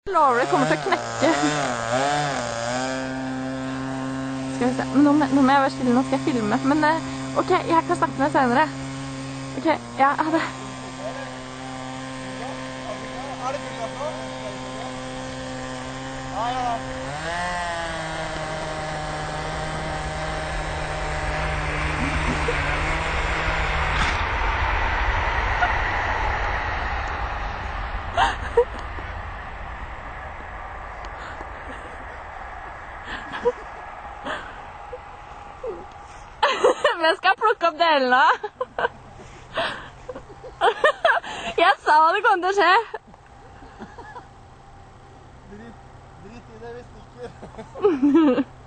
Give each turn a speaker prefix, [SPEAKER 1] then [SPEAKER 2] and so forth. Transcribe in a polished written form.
[SPEAKER 1] Lover det kommer til å knekke. Skal vi se. Men nå må jeg være stille, nå skal jeg filme. Men ok, jeg kan snakke med deg senere. Ok, ja, ha det.
[SPEAKER 2] Er det bildet nå? Ja.
[SPEAKER 1] Men jeg skal plukke opp delene. Jeg sa det kom til å skje.
[SPEAKER 2] Drit i det hvis ikke.